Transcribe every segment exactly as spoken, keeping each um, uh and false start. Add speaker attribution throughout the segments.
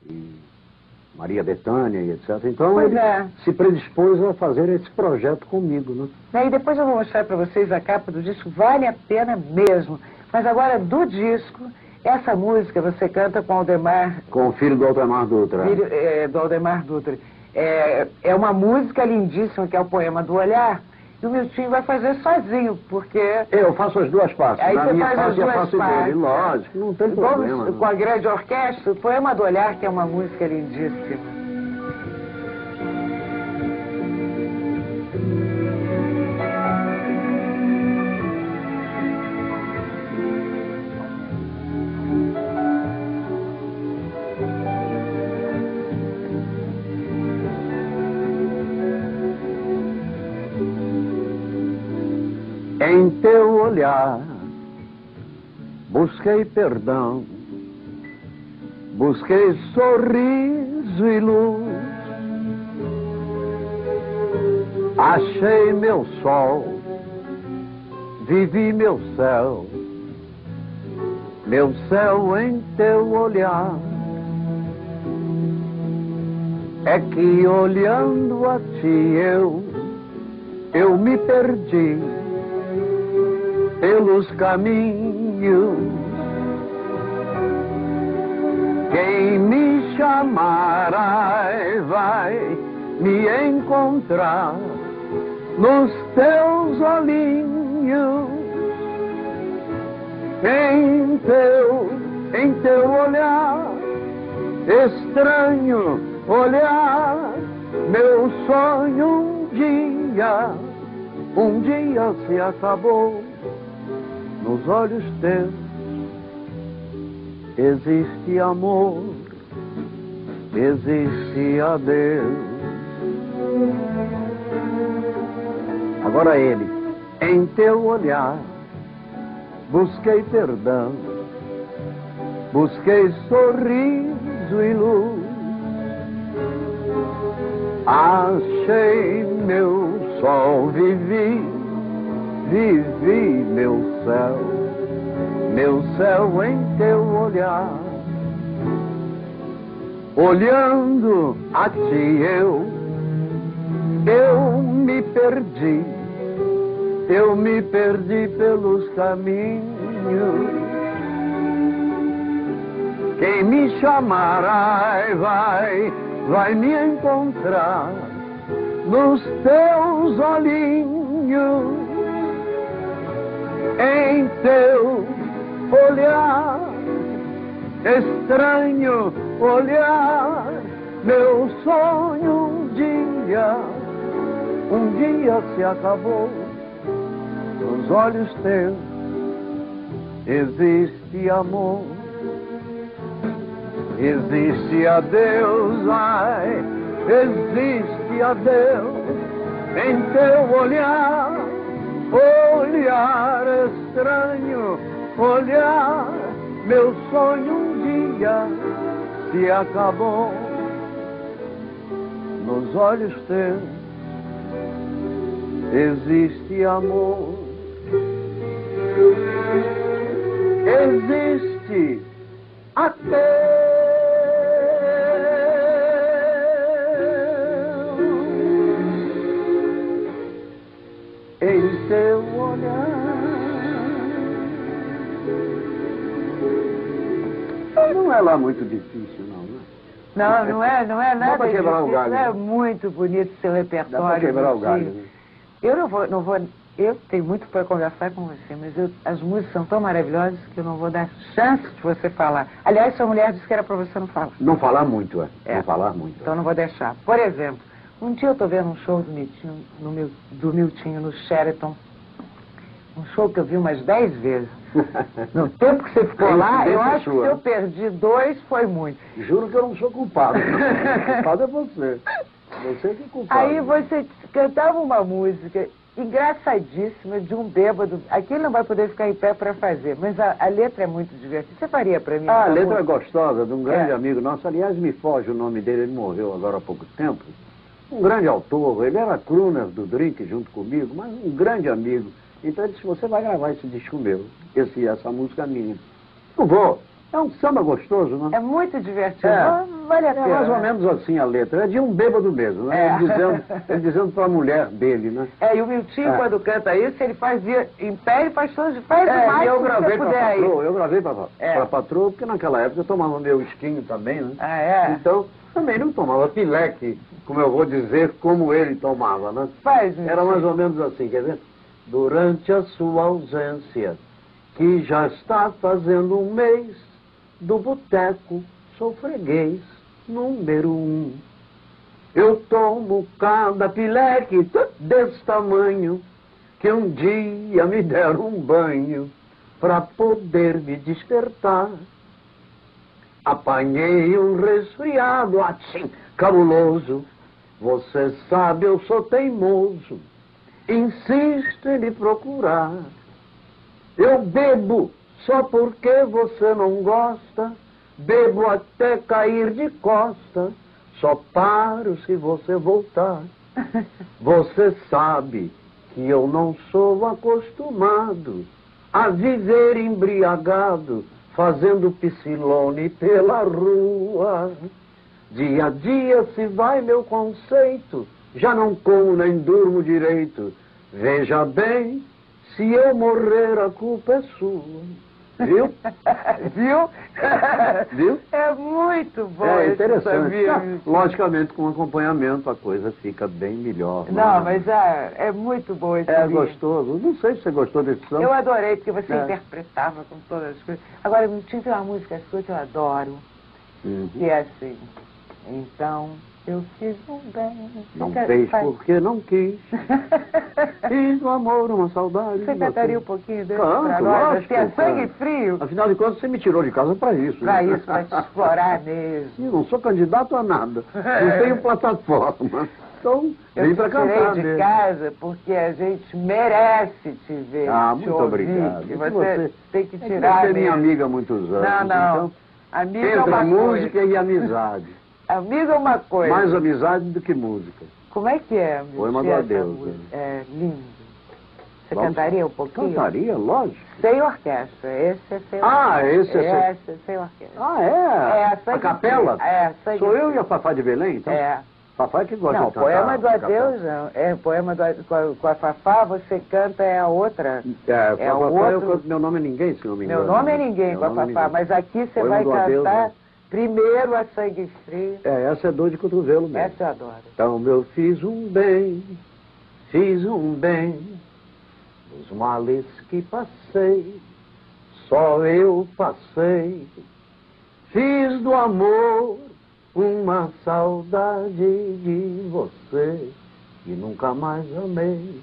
Speaker 1: e Maria Bethânia e etcétera. Então
Speaker 2: Pois
Speaker 1: ele
Speaker 2: é.
Speaker 1: se predispôs a fazer esse projeto comigo, né?
Speaker 2: E depois eu vou mostrar para vocês a capa do disco, vale a pena mesmo. Mas agora, do disco, essa música você canta com Aldemar...
Speaker 1: Com o filho do Aldemar Dutra.
Speaker 2: Filho, é, do Aldemar Dutra. É, é uma música lindíssima, que é o Poema do Olhar, e o Miltinho vai fazer sozinho, porque...
Speaker 1: Eu faço as duas partes.
Speaker 2: Aí
Speaker 1: Na
Speaker 2: você
Speaker 1: minha
Speaker 2: faz
Speaker 1: parte
Speaker 2: as
Speaker 1: eu
Speaker 2: duas
Speaker 1: faço
Speaker 2: partes.
Speaker 1: dele, lógico, não tem
Speaker 2: Vamos,
Speaker 1: problema. Não.
Speaker 2: com a grande orquestra, o Poema do Olhar, que é uma música lindíssima.
Speaker 1: Em teu olhar, busquei perdão, busquei sorriso e luz, achei meu sol, vivi meu céu, meu céu em teu olhar. É que olhando a ti eu, eu me perdi pelos caminhos. Quem me chamar ai, vai me encontrar nos teus olhinhos. Em teu, em teu olhar, estranho olhar, meu sonho um dia, um dia se acabou. Nos olhos teus existe amor, existe a Deus. Agora ele, em teu olhar, busquei perdão, busquei sorriso e luz, achei meu sol, vivi, vivi meu céu, meu céu em teu olhar. Olhando a ti eu, eu me perdi, eu me perdi pelos caminhos. Quem me chamar ai, vai, vai me encontrar nos teus olhinhos. Em teu olhar, estranho olhar, meu sonho um dia, um dia se acabou. Nos olhos teus existe amor, existe a Deus, ai, existe a Deus em teu olhar. Olhar estranho, olhar, meu sonho um dia se acabou. Nos olhos teus existe amor, existe até em teu olhar. Não é lá muito difícil, não, né?
Speaker 2: Não, não é, não é nada.
Speaker 1: Dá pra quebrar o galho.
Speaker 2: É muito bonito seu repertório.
Speaker 1: Dá pra quebrar o galho,
Speaker 2: Miltinho.
Speaker 1: né?
Speaker 2: Eu não vou, não vou, eu tenho muito para conversar com você, mas eu, as músicas são tão maravilhosas que eu não vou dar chance de você falar. Aliás, sua mulher disse que era para você não falar.
Speaker 1: Não falar muito, é.
Speaker 2: É.
Speaker 1: Não falar muito.
Speaker 2: Então não vou deixar. Por exemplo, um dia eu estou vendo um show do Miltinho, no, meu, do Miltinho no Sheraton. Um show que eu vi umas dez vezes. No tempo que você ficou lá, eu acho que se eu perdi dois, foi muito.
Speaker 1: Juro que eu não sou culpado. O culpado é você. Você que é culpado.
Speaker 2: Aí você cantava uma música engraçadíssima de um bêbado. Aqui ele não vai poder ficar em pé para fazer, mas a, a letra é muito divertida. Você faria para mim?
Speaker 1: Ah, a
Speaker 2: essa
Speaker 1: letra é
Speaker 2: música?
Speaker 1: gostosa, de um grande
Speaker 2: É.
Speaker 1: amigo nosso. Aliás, me foge o nome dele, ele morreu agora há pouco tempo. Um grande autor, ele era crooner do Drink junto comigo, mas um grande amigo. Então ele disse, você vai gravar esse disco meu, esse, essa música minha. Eu vou. É um samba gostoso, né?
Speaker 2: É muito divertido.
Speaker 1: É.
Speaker 2: Vale a pena.
Speaker 1: É mais ou
Speaker 2: né?
Speaker 1: menos assim a letra. É de um bêbado mesmo, né?
Speaker 2: É.
Speaker 1: Ele dizendo, ele dizendo para a mulher dele, né?
Speaker 2: É, e o Miltinho,
Speaker 1: É.
Speaker 2: quando canta isso, ele fazia em pé e faz todos, faz
Speaker 1: É,
Speaker 2: mais
Speaker 1: e eu
Speaker 2: que
Speaker 1: gravei
Speaker 2: você
Speaker 1: para
Speaker 2: puder aí.
Speaker 1: patroa, eu gravei para
Speaker 2: É.
Speaker 1: a patroa, porque naquela época eu tomava meu esquinho também, né?
Speaker 2: Ah, é?
Speaker 1: Então, também não tomava pileque, como eu vou dizer, como ele tomava, né?
Speaker 2: Faz,
Speaker 1: Era mais ou menos assim, quer ver? Durante a sua ausência, que já está fazendo um mês, do boteco sou freguês número um. Eu tomo cada pileque desse tamanho, que um dia me deram um banho para poder me despertar. Apanhei um resfriado assim, cabuloso. Você sabe, eu sou teimoso, insisto em lhe procurar. Eu bebo só porque você não gosta, bebo até cair de costa, só paro se você voltar. Você sabe que eu não sou acostumado a viver embriagado, fazendo piscilone pela rua. Dia a dia se vai meu conceito, já não como nem durmo direito. Veja bem, se eu morrer a culpa é sua. Viu?
Speaker 2: Viu?
Speaker 1: Viu?
Speaker 2: É muito bom.
Speaker 1: É
Speaker 2: esse
Speaker 1: interessante.
Speaker 2: sambinha,
Speaker 1: Ah,
Speaker 2: Miltinho.
Speaker 1: logicamente, com acompanhamento a coisa fica bem melhor.
Speaker 2: Não,
Speaker 1: é?
Speaker 2: mas é, é muito bom esse
Speaker 1: É
Speaker 2: sambinha.
Speaker 1: gostoso. Não sei se você gostou desse samba.
Speaker 2: Eu adorei, porque você
Speaker 1: É.
Speaker 2: interpretava com todas as coisas. Agora, Miltinho, tem uma música sua que eu adoro,
Speaker 1: Uhum.
Speaker 2: que é assim. Então, eu fiz um bem.
Speaker 1: Não
Speaker 2: Você
Speaker 1: fez
Speaker 2: faz-
Speaker 1: porque não quis. Fiz do amor uma saudade.
Speaker 2: Você cantaria um pouquinho desse
Speaker 1: Canto,
Speaker 2: pra nós?
Speaker 1: lógico,
Speaker 2: Assim, é sangue
Speaker 1: canto.
Speaker 2: frio?
Speaker 1: Afinal de contas, você me tirou de casa para isso.
Speaker 2: Pra
Speaker 1: né?
Speaker 2: isso, pra te explorar mesmo.
Speaker 1: Eu não sou candidato a nada. Não tenho plataforma. Então,
Speaker 2: Eu
Speaker 1: vem
Speaker 2: te
Speaker 1: para
Speaker 2: tirei
Speaker 1: cantar
Speaker 2: de
Speaker 1: mesmo.
Speaker 2: casa porque a gente merece te ver,
Speaker 1: Ah,
Speaker 2: te
Speaker 1: muito
Speaker 2: ouvir.
Speaker 1: obrigado.
Speaker 2: E
Speaker 1: É
Speaker 2: você,
Speaker 1: que você-
Speaker 2: tem que
Speaker 1: É que
Speaker 2: tirar
Speaker 1: você é minha
Speaker 2: mesmo.
Speaker 1: amiga há muitos anos.
Speaker 2: Não, não.
Speaker 1: Então,
Speaker 2: Amigo é
Speaker 1: entra
Speaker 2: uma
Speaker 1: música
Speaker 2: coisa.
Speaker 1: e amizade.
Speaker 2: Amigo é uma coisa.
Speaker 1: Mais amizade do que música.
Speaker 2: Como é que é, meu
Speaker 1: Poema do
Speaker 2: essa
Speaker 1: Adeus,
Speaker 2: música?
Speaker 1: né?
Speaker 2: É lindo. Você
Speaker 1: Vamos-
Speaker 2: cantaria um pouquinho?
Speaker 1: Cantaria, lógico.
Speaker 2: Sem orquestra. Esse é sem
Speaker 1: Ah,
Speaker 2: orquestra.
Speaker 1: esse é sem-
Speaker 2: Esse é sem orquestra.
Speaker 1: Ah, é?
Speaker 2: É,
Speaker 1: a
Speaker 2: sangue
Speaker 1: capela?
Speaker 2: frio. É, sangue
Speaker 1: Sou eu
Speaker 2: frio.
Speaker 1: e a Fafá de Belém, então?
Speaker 2: É.
Speaker 1: Fafá que gosta
Speaker 2: Não,
Speaker 1: de cantar.
Speaker 2: poema do
Speaker 1: a capela.
Speaker 2: Adeus não. É, poema do Adeus, com a, com a Fafá, você canta é a outra.
Speaker 1: É,
Speaker 2: É
Speaker 1: com a
Speaker 2: o
Speaker 1: Fafá eu
Speaker 2: outro-
Speaker 1: canto Meu Nome é Ninguém, se não me engano.
Speaker 2: Meu nome é
Speaker 1: né?
Speaker 2: ninguém
Speaker 1: Meu
Speaker 2: com a
Speaker 1: nome é
Speaker 2: Fafá,
Speaker 1: ninguém.
Speaker 2: mas aqui você
Speaker 1: Poema
Speaker 2: vai
Speaker 1: do Adeus,
Speaker 2: cantar
Speaker 1: né?
Speaker 2: primeiro a sangue frio.
Speaker 1: É, essa é dor de cotovelo mesmo.
Speaker 2: Essa eu adoro.
Speaker 1: Então eu fiz um bem, fiz um bem, dos males que passei, só eu passei. Fiz do amor uma saudade de você, e nunca mais amei.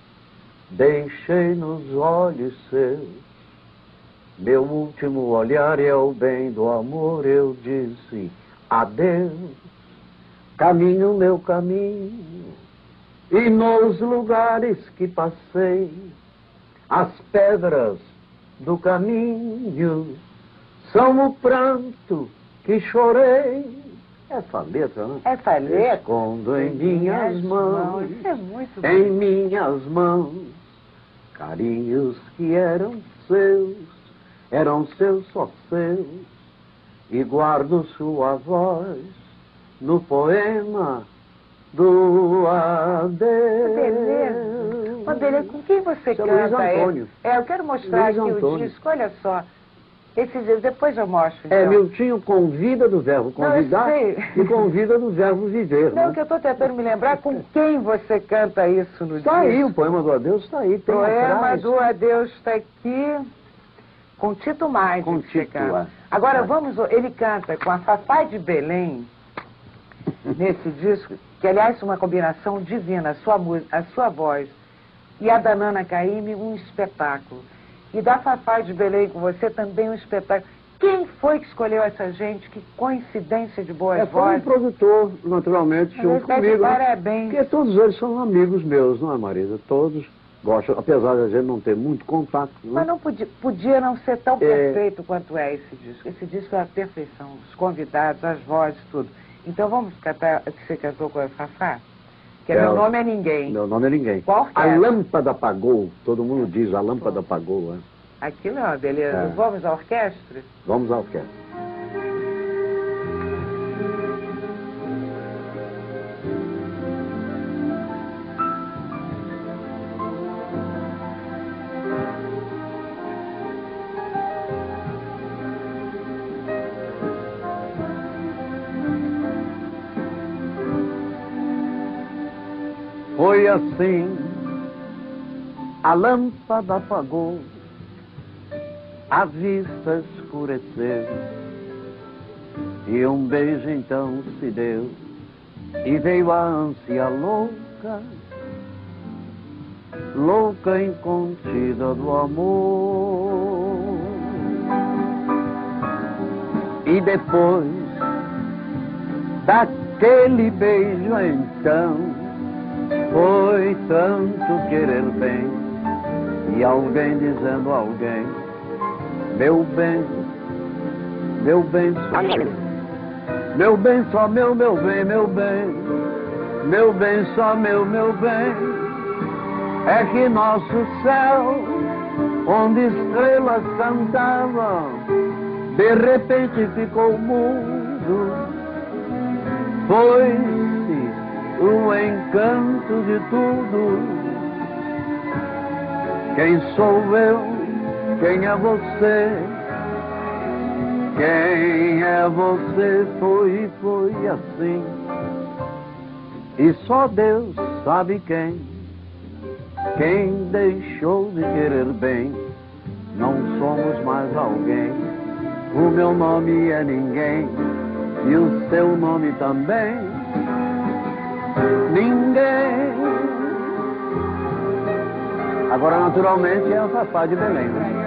Speaker 1: Deixei nos olhos seus, meu último olhar é o bem do amor, eu disse adeus. Caminho meu caminho, e nos lugares que passei, as pedras do caminho são o pranto que chorei. Essa letra, né?
Speaker 2: Essa letra.
Speaker 1: Escondo em minhas mãos,
Speaker 2: Isso é muito bom.
Speaker 1: em minhas mãos, carinhos que eram seus, eram seus só seus, e guardo sua voz no poema do adeus.
Speaker 2: Beleza. Ô, beleza, com quem você
Speaker 1: Seu
Speaker 2: canta?
Speaker 1: Luiz Antônio.
Speaker 2: É, é, eu quero mostrar
Speaker 1: Luiz
Speaker 2: aqui
Speaker 1: Antônio.
Speaker 2: o disco, olha só. Esse disco, depois eu mostro.
Speaker 1: É,
Speaker 2: então.
Speaker 1: Miltinho convida do verbo
Speaker 2: Não, eu
Speaker 1: convidar
Speaker 2: sei.
Speaker 1: e convida do verbo viver.
Speaker 2: Não,
Speaker 1: né?
Speaker 2: que eu estou tentando me lembrar com quem você canta isso no
Speaker 1: Está
Speaker 2: disco.
Speaker 1: aí, o poema do adeus está aí. Tem
Speaker 2: Poema
Speaker 1: atrás.
Speaker 2: do Adeus está aqui com Tito Maggi.
Speaker 1: Com
Speaker 2: que você
Speaker 1: Tito,
Speaker 2: canta.
Speaker 1: é.
Speaker 2: Agora
Speaker 1: É.
Speaker 2: vamos, ele canta com a Fafá de Belém nesse disco, que aliás é uma combinação divina, a sua, mu- a sua voz e a da Nana Caymmi, um espetáculo. E da Fafá de Belém com você também um espetáculo. Quem foi que escolheu essa gente? Que coincidência de boas
Speaker 1: É, foi um
Speaker 2: vozes.
Speaker 1: produtor, naturalmente,
Speaker 2: Mas
Speaker 1: junto
Speaker 2: tá de
Speaker 1: comigo. né?
Speaker 2: parabéns.
Speaker 1: Porque todos eles são amigos meus, não é, Marisa? Todos gostam, apesar de a gente não ter muito contato. Né?
Speaker 2: Mas não podia, podia não ser tão
Speaker 1: É.
Speaker 2: perfeito quanto é esse disco. Esse disco é a perfeição, os convidados, as vozes, tudo. Então vamos cantar o que você cantou com a Fafá? Que é,
Speaker 1: É,
Speaker 2: Meu Nome é Ninguém.
Speaker 1: Meu nome é ninguém.
Speaker 2: Qual que
Speaker 1: A
Speaker 2: é?
Speaker 1: lâmpada apagou, todo mundo diz, a lâmpada apagou. É.
Speaker 2: Aquilo é uma beleza.
Speaker 1: É.
Speaker 2: Vamos à orquestra?
Speaker 1: Vamos à orquestra. Foi assim, a lâmpada apagou, a vista escureceu, e um beijo então se deu, e veio a ânsia louca, louca incontida do amor. E depois daquele beijo então, foi tanto querer bem, e alguém dizendo a alguém, meu bem, meu bem só meu, meu bem só meu, meu bem, meu bem, meu bem só meu, meu bem, é que nosso céu, onde estrelas cantavam, de repente ficou mudo, foi o encanto de tudo. Quem sou eu? Quem é você? Quem é você? Foi, foi assim. E só Deus sabe quem. Quem deixou de querer bem. Não somos mais alguém. O meu nome é ninguém. E o seu nome também. Ninguém. Agora, naturalmente, é o Fafá de Belém, né?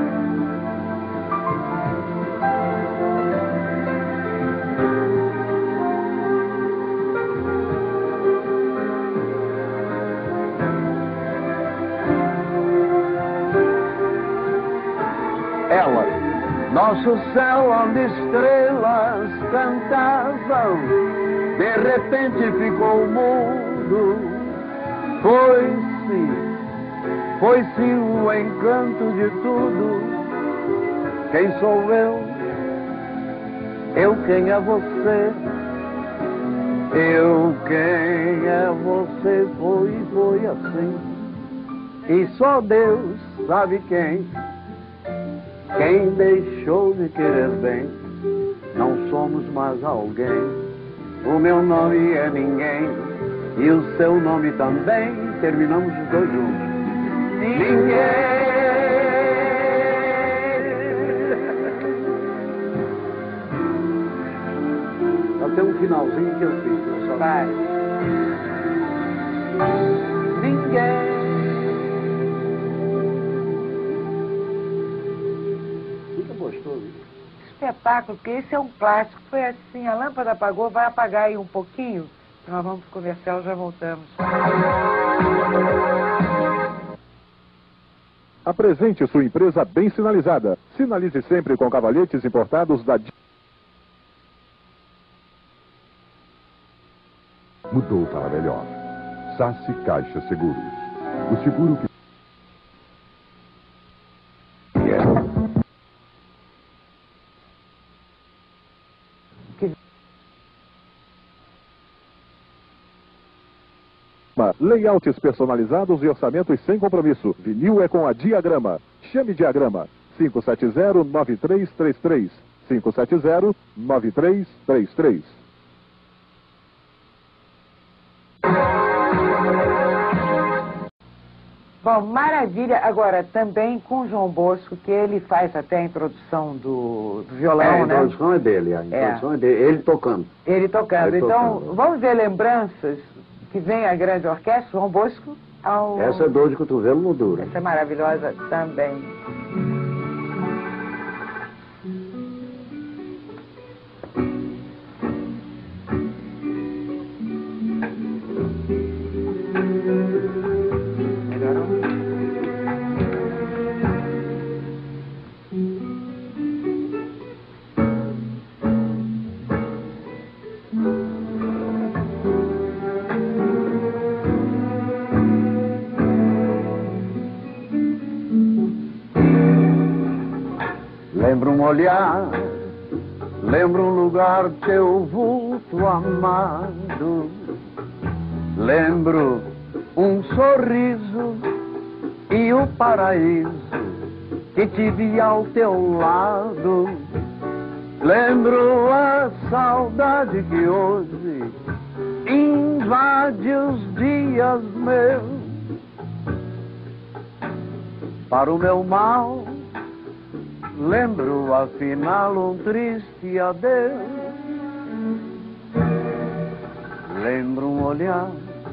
Speaker 1: Ela, nosso céu onde estrelas cantavam, de repente ficou mudo, foi-se, foi-se o encanto de tudo. Quem sou eu? Eu quem é você? Eu quem é você? Foi, foi assim. E só Deus sabe quem. Quem deixou de querer bem. Não somos mais alguém. O meu nome é ninguém, e o seu nome também. Terminamos os dois juntos. Ninguém. Até um finalzinho que eu fiz. Só vai. Ninguém. Fica gostoso.
Speaker 2: Espetáculo, porque esse é um clássico. Foi assim, a lâmpada apagou, vai apagar aí um pouquinho. Nós vamos pro comercial, já voltamos.
Speaker 3: Apresente sua empresa bem sinalizada. Sinalize sempre com cavalhetes importados da...
Speaker 4: Mudou para melhor. Sassi Caixa Seguros. O seguro que...
Speaker 3: Layouts personalizados e orçamentos sem compromisso. Vinil é com a Diagrama. Chame Diagrama. cinco sete zero, nove três três três. cinco sete zero, nove três três três.
Speaker 2: Bom, maravilha. Agora, também com o João Bosco, que ele faz até a introdução do, do violão,
Speaker 1: é, a
Speaker 2: né?
Speaker 1: A introdução é dele, a introdução é, é dele, ele tocando.
Speaker 2: Ele tocando.
Speaker 1: Ele
Speaker 2: então,
Speaker 1: tocando.
Speaker 2: Vamos ver lembranças que vem a grande orquestra, João Bosco. Ao...
Speaker 1: Essa é dor de cotovelo no duro.
Speaker 2: Essa é maravilhosa também.
Speaker 1: olhar, lembro um lugar, teu vulto amado. Lembro um sorriso e o paraíso que tive ao teu lado. Lembro a saudade que hoje invade os dias meus. Para o meu mal, lembro afinal um triste adeus. Lembro um olhar,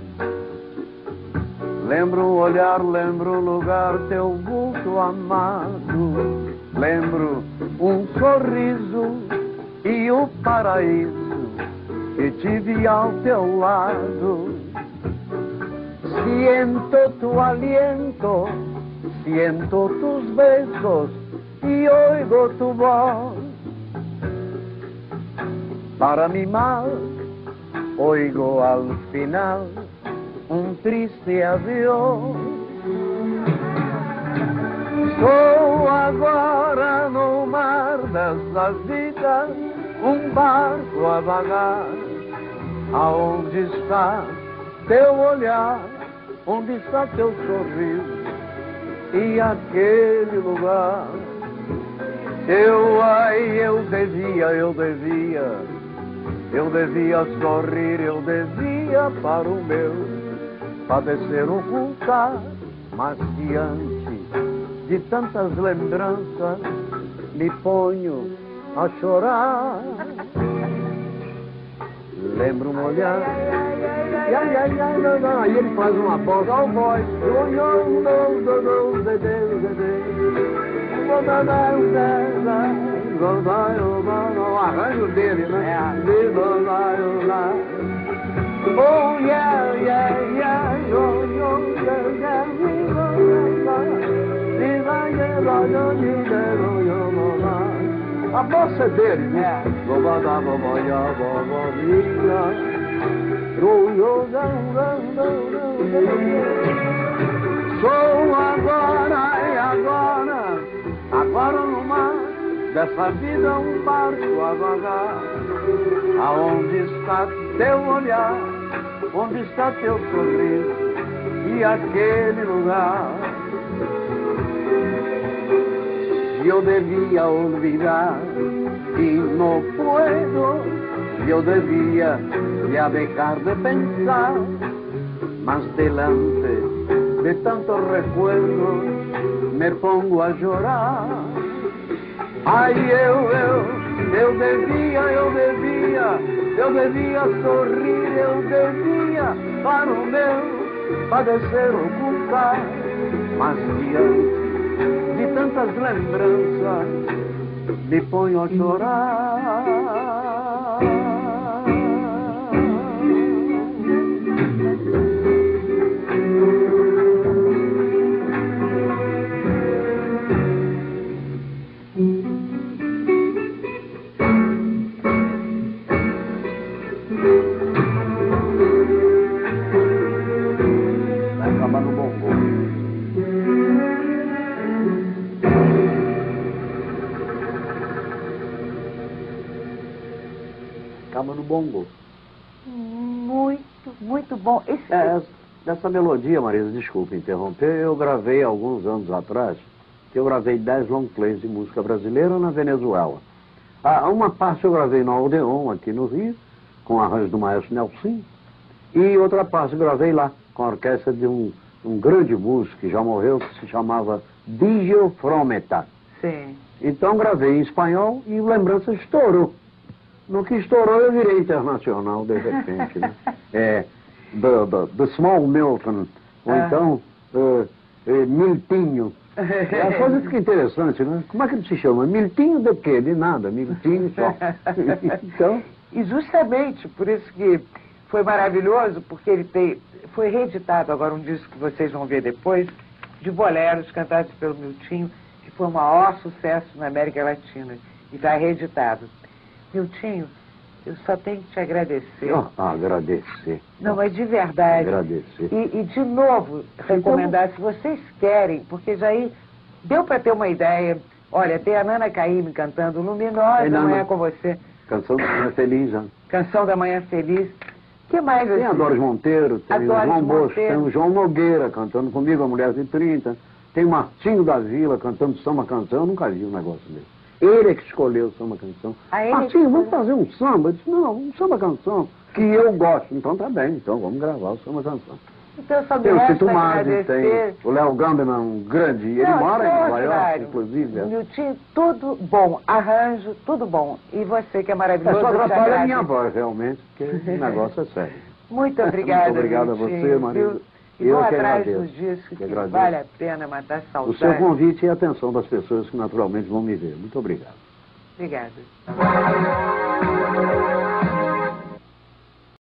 Speaker 1: lembro um olhar, lembro um lugar, teu vulto amado. Lembro um sorriso e o paraíso que tive ao teu lado. Siento tu aliento, siento tus besos y oigo tu voz. Para mi mal, oigo al final um triste adiós. Sou agora no mar dessa vida, um barco a vagar. Aonde está teu olhar? Onde está teu sorriso? E aquele lugar? Eu, ai, eu devia, eu devia, eu devia sorrir, eu devia para o meu padecer ocultar, mas diante de tantas lembranças me ponho a chorar. Lembro um olhar, ai, ai, ai, ai, não, não. Aí ele faz uma voz, ó, voz, o arranjo dele, né? Oh, yeah, yeah, yeah, yo, yo, yeah, yeah, a moça é dele, né? Sou agora e agora, agora no mar dessa vida um barco a vagar. Aonde está teu olhar? Onde está teu sorriso? E aquele lugar? Yo debía olvidar y no puedo, yo debía ya dejar de pensar, mas delante de tantos recuerdos me pongo a llorar. Ai, eu, eu, eu devia, eu devia, eu devia sorrir, eu devia para o meu padecer ocultar, mas diante de tantas lembranças me ponho a chorar. Vai acabar no bongo. Acaba no bongo.
Speaker 2: Muito, muito bom. Esse...
Speaker 1: É, essa melodia, Marisa, desculpa interromper, eu gravei alguns anos atrás, que eu gravei dez long plays de música brasileira na Venezuela. Ah, uma parte eu gravei no Aldeon, aqui no Rio, com arranjo do maestro Nelson, e outra parte eu gravei lá, com a orquestra de um, um grande músico que já morreu, que se chamava Digio Frometa.
Speaker 2: Sim.
Speaker 1: Então gravei em espanhol e o Lembrança estourou. No que estourou eu virei internacional de repente, né? É, the, the, the Small Milton, ou ah. então uh, uh, Miltinho. A coisa fica interessante, né? Como é que ele se chama? Miltinho de quê? De nada, Miltinho só. Então...
Speaker 2: E justamente por isso que foi maravilhoso, porque ele tem, foi reeditado agora um disco que vocês vão ver depois, de boleros cantados pelo Miltinho, que foi o maior sucesso na América Latina, e está reeditado. Miltinho, eu só tenho que te agradecer.
Speaker 1: Oh, agradecer.
Speaker 2: Não, mas de verdade.
Speaker 1: Agradecer.
Speaker 2: E, e de novo, recomendar, então... se vocês querem, porque já aí deu para ter uma ideia Olha, tem a Nana Caymmi cantando Luminosa
Speaker 1: Ei, Nana.
Speaker 2: Amanhã com Você.
Speaker 1: Canção da Manhã Feliz, né?
Speaker 2: Canção da Manhã Feliz. O que mais?
Speaker 1: Tem a
Speaker 2: assim?
Speaker 1: Doris Monteiro, tem
Speaker 2: A
Speaker 1: o
Speaker 2: Doris
Speaker 1: João Bosco,
Speaker 2: Monteiro.
Speaker 1: tem o João Nogueira cantando comigo, a Mulher de trinta. Tem o Martinho da Vila cantando samba canção. Eu nunca vi um negócio desse. Ele é que escolheu o samba canção.
Speaker 2: Ah, ele
Speaker 1: Martinho,
Speaker 2: que
Speaker 1: vamos
Speaker 2: escolheu?
Speaker 1: fazer um samba? Eu disse, não, um samba canção que eu gosto. Então tá bem, então vamos gravar o samba canção.
Speaker 2: Então, só me
Speaker 1: Tem o
Speaker 2: resta
Speaker 1: Tito Maggi,
Speaker 2: agradecer.
Speaker 1: tem o Léo Gamberman, um grande, ele
Speaker 2: Não,
Speaker 1: mora em Nova York,
Speaker 2: extraordinário.
Speaker 1: inclusive. é.
Speaker 2: Miltinho, tudo bom. Arranjo, tudo bom. E você que é
Speaker 1: É
Speaker 2: maravilhoso.
Speaker 1: só
Speaker 2: eu te
Speaker 1: atrapalha a minha
Speaker 2: agradeço.
Speaker 1: voz, realmente, porque o negócio é sério.
Speaker 2: Muito obrigada,
Speaker 1: Muito obrigado a
Speaker 2: Miltinho,
Speaker 1: você, Maria.
Speaker 2: viu? E
Speaker 1: Eu
Speaker 2: vou
Speaker 1: que
Speaker 2: atrás
Speaker 1: agradeço.
Speaker 2: dos discos
Speaker 1: Que
Speaker 2: que
Speaker 1: agradeço.
Speaker 2: vale a pena matar
Speaker 1: O
Speaker 2: saudade.
Speaker 1: seu convite e a atenção das pessoas que naturalmente vão me ver. Muito obrigado.
Speaker 2: Obrigada.